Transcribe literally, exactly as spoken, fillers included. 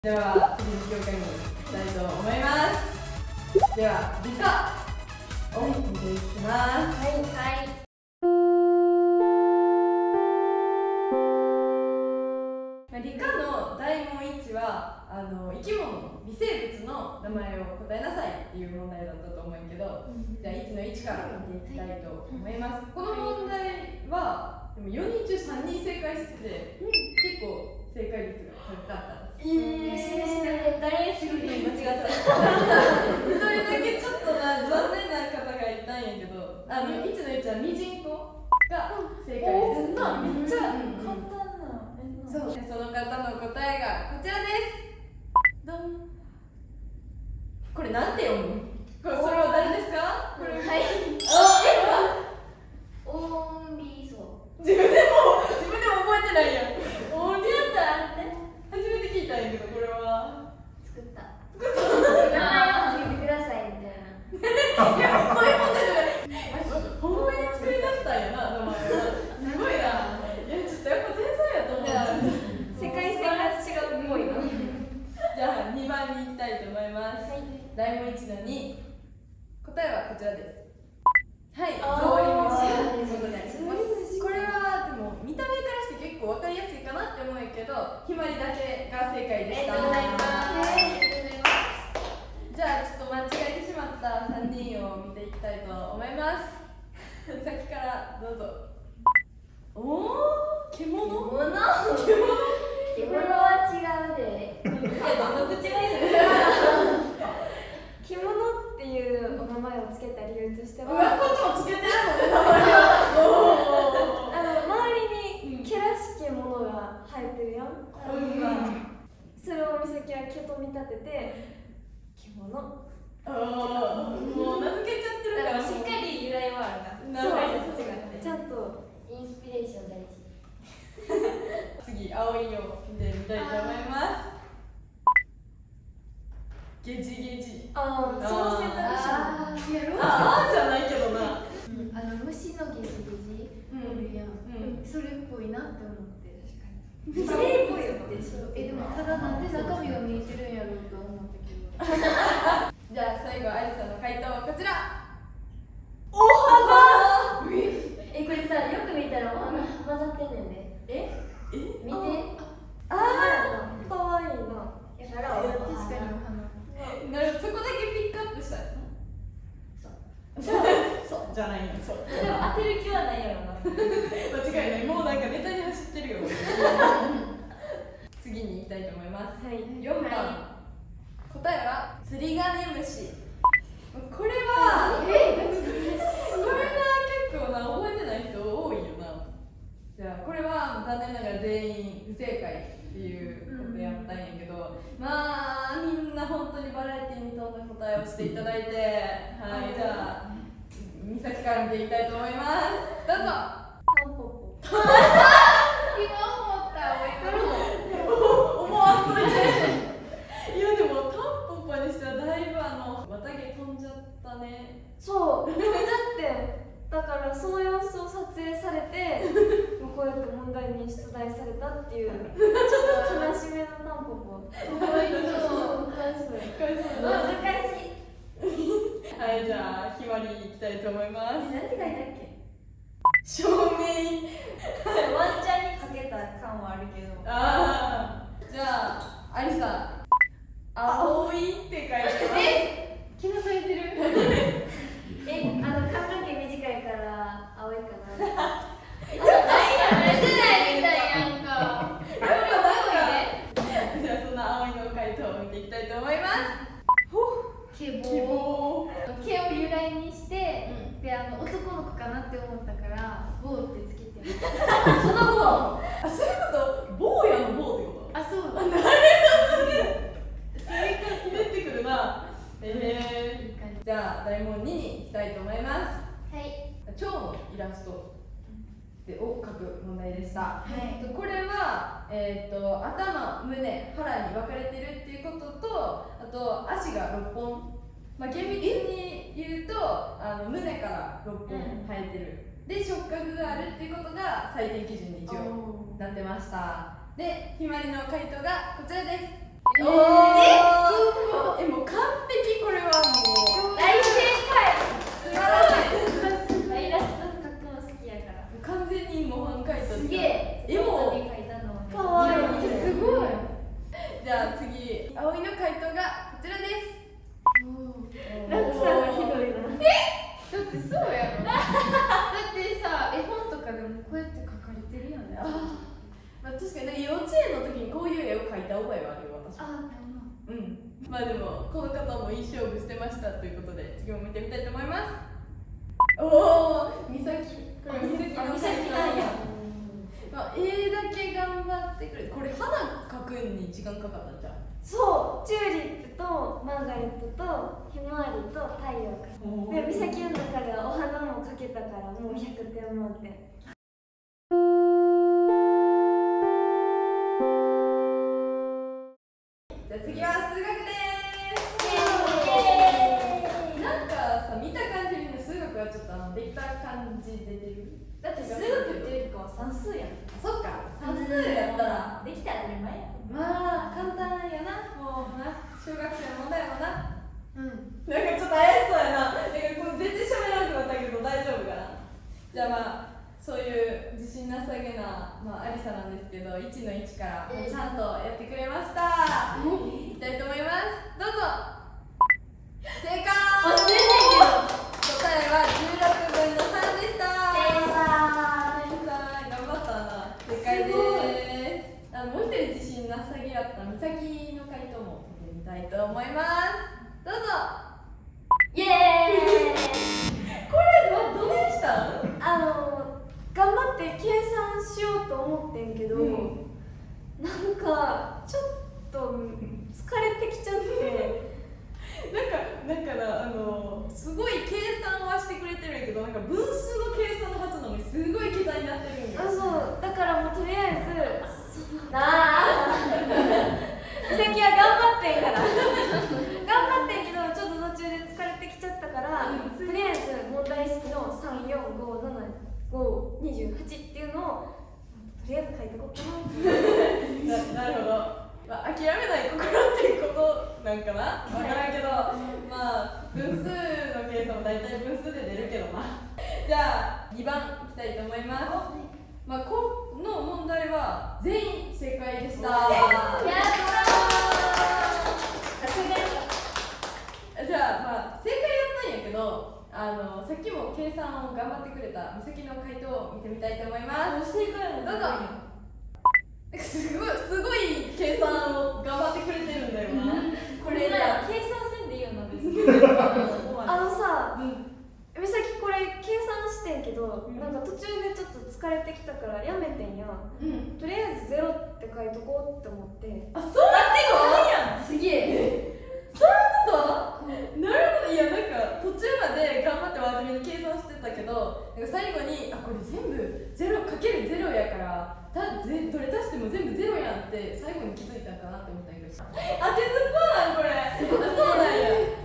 では次の教科に行きたいと思います。では理科を見ていきます。 はいはい。 理科の大問いちはあの生き物の微生物の名前を答えなさいっていう問題だったと思うんやけど、うん、じゃあいちのいちから見ていきたいと思います。はい、この問題はでもよにん中さんにん正解してて、うん、結構正解率が高かったです。えー、誰一人間違ったそれだけちょっとな残念な方がいたんやけど、あのいちのいちはミジンコが正解です。 めっちゃ簡単な。 そう、その方の答えがこちらです。どん。これなんて読む？これそれは誰ですか？これはい。 あ、 オンビソ。 自分でも自分でも覚えてないやん。 オンビソだって。 初めて聞いたんやけど、これは作った。作った。名前をつけてくださいみたいな。 いや、そういう問題じゃない。ほんまに作り出したんやな、名前は。すごいな。いや、ちょっとやっぱ天才やと思う。 世界線が違うっぽいな。 じゃあにばんに行きたいと思います。はい、大問いちのに。答えはこちらです。はい、ゾウリムシ。これはでも見た目からして結構わかりやすいかなって思うんやけど、ひまりだけが正解でした。ありがとうございます。じゃあちょっと間違えてしまったさんにんを見ていきたいと思います。先からどうぞ。おお、獣？ 獣？獣は違うで。いや、どの口が言うの？獣っていうお名前をつけた理由としては、 うわ、こっちもつけてるもんね、名前は。 あの周りに毛らしきものが生えてるやん。うん、それを美咲は毛と見立てて獣。 ああ、もう名付けちゃってるから、 しっかり由来はあるな。そう、ちゃんとインスピレーション大事。 次、青いを見てみたいと思います。ゲジゲジ。 ああ、その選択肢ああじゃないけどな。 あの虫のゲジゲジおるやん。それっぽいなって思って。微生物でしょ。え、でもただなんで中身が見えてるんやろうと思ったけど。 じゃあ最後、ありさんの回答はこちら。 お花。え、これさ、よく見たらお花混ざってんねんで。え？え？見て。ああ、可愛いな。やから確かにお花。 なるほど、そこだけピックアップしたい。そうそうじゃないんそう。 でも当てる気はないやろな。 間違いない、もうなんかネタに走ってるよ。次に行きたいと思います。はい、よんばん、はい、答えはツリガネムシ。これはえこれな、結構な覚えてない人多いよな。じゃあこれは残念ながら全員不正解っていうことやったんやけど、うん、まあみんな本当にバラエティに富んだ答えをしていただいて、はい、じゃあ美咲から見ていきたいと思います。どうぞ。 タンポポ。今思った。 思わんといて。いやでもタンポポにしてはだいぶあの綿毛飛んじゃったね。 そう飛んじゃって。だからその様子を撮影されてこうやって問題に出題されたっていうちょっと悲しめのタンポポ。かわいそう。難しい。 はい、じゃあひまりいきたいと思います。 何て書いたっけ？ 照明。 ワンちゃんにかけた感はあるけど。 ああ、じゃあありさん、青いって書いてます。 え？気のされてる？え、あの髪の毛短いから青いかな。ちょっと何やってないみたいやんか。 やっぱなんか。じゃあその青いの回答を見ていきたいと思います。 毛棒。毛を由来にして、うん、であの男の子かなって思ったから棒ってつけてる。その棒。 あ、そういうこと？坊やの棒ってこと？ あ、そう。 なるほどね。それが出てくるな。えー、じゃあ大問にに行きたいと思います。はい。蝶のイラストでを描く問題でした。はい。これはえっ、ー、と頭、胸、腹に分かれてるっていうことと、あと足がろっぽん。まあ厳密に言うとあの胸からろっぽん生えてる。うん、で触覚があるっていうことが採点基準に一応なってました。でひまりの回答がこちらです。 おーえ、もう完璧、これはもう大正解。 素晴らしい。 イラスト描くの好きやから。 完全に模範解答。 すげえ。 絵も描いたの。 かわいい。 すごい。 じゃあ次、葵の回答がこちらです。 落差がひどいな。 だってそうやろ。だってさ、絵本とかでもこうやって描かれてるよね。 あまあ、確かにね、幼稚園の時にこういう絵を描いた覚えはあるよ、私。 あ、なるほど。 うん。まあでも、この方もいい勝負してましたということで、次も見てみたいと思います。おお、美咲。これ美咲の美咲なんや。 まあ、絵だけ頑張ってくれ。これ花描くんに時間かかったんじゃん。 そう、チューリップとマーガレットとひまわりと太陽か。で、美咲の中ではお花も描けたからもうひゃくてん満点。 じゃあ次は数学です。なんかさ、見た感じに数学はちょっとあのできた感じ出てる。 だって数学っていうよりかは算数やん。 そっか、算数やったらできたら当たり前や。 まあ簡単やな、もうな、小学生の問題もな。 うん。 なんかちょっと怪しそうやな。なんかこれ全然喋らなくなったけど大丈夫かな。じゃあまあそういう自信なさげな、まあ、ありさなんですけど、いちのいちからちゃんとやってくれました。いきたいと思います。どうぞ。正解。 あ、全然いいよ。 答えはじゅうろくぶんのさんでした。 天才。 天才、頑張ったな。正解です。あのもう一人自信なさげだった美咲の回答も見てみたいと思います。どうぞ。 イエーイ。 これどどうしたん？ あの頑張って計算しようと思ってんけど、 うん、 なんかちょっと疲れてきちゃって。 なんか、だからあのすごい計算はしてくれてるんやけど、なんか分数の計算のはずなのにすごい桁になってるんよ。 あ、そうだからもうとりあえずなあ美咲は頑張ってんから頑張ってんけどちょっと途中で疲れてきちゃったから、うん、とりあえず問題式のさん、よん、ご、なな、ご、にじゅうはちっていうのをとりあえず書いてこうかな。なるほど。まあ、諦めない心っていうことなんかな、分からんけど、まあ分数の計算も大体分数で出るけどな。じゃあにばんいきたいと思います。まあ、この問題は全員正解でした。やったー。じゃあまあ正解やったんやけど、あのさっきも計算を頑張ってくれた美咲の回答を見てみたいと思います。 正解もどうぞ。すごい、すごい計算を頑張ってくれてるんだよな。 これな、計算せんでいいよな、別に。 あのさ、 うん、 美咲これ計算してんけど、 うん、 なんか途中でちょっと疲れてきたからやめてんや、 うん、 とりあえずゼロって書いとこうって思って。 あ、そうなってやん。すげえ。 そうそう、なるほど。いや、なんか途中まで頑張って真面目に計算してたけど、なんか最後にあ、これ全部ゼロかけるゼロやからだぜ、どれ足しても全部ゼロやんって最後に気づいたかなって思ったけど、当てずっぽうなんこれ。そうなんや。